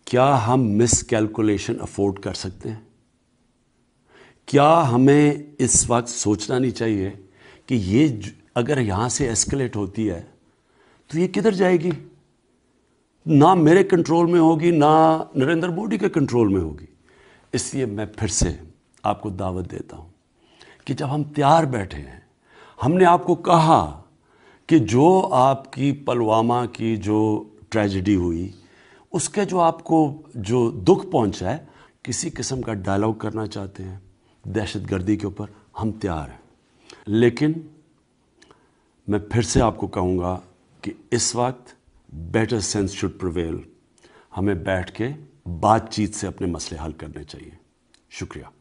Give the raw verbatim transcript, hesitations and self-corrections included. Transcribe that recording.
क्या हम miss calculation afford कर सकते हैं? क्या हमें इस वक्त सोचना नहीं चाहिए कि ये अगर यहां से एस्केलेट होती है तो ये किधर जाएगी? ना मेरे कंट्रोल में होगी, ना नरेंद्र मोदी के कंट्रोल में होगी। इसलिए मैं फिर से आपको दावत देता हूं कि जब हम तैयार बैठे हैं, हमने आपको कहा कि जो आपकी पुलवामा की जो ट्रेजेडी हुई, उसके जो आपको जो दुख पहुंचा है, किसी किस्म का डायलॉग करना चाहते हैं दहशतगर्दी के ऊपर, हम तैयार हैं। लेकिन मैं फिर से आपको कहूँगा कि इस वक्त बेटर सेंस शुड प्रिवेल। हमें बैठ के बातचीत से अपने मसले हल करने चाहिए। शुक्रिया।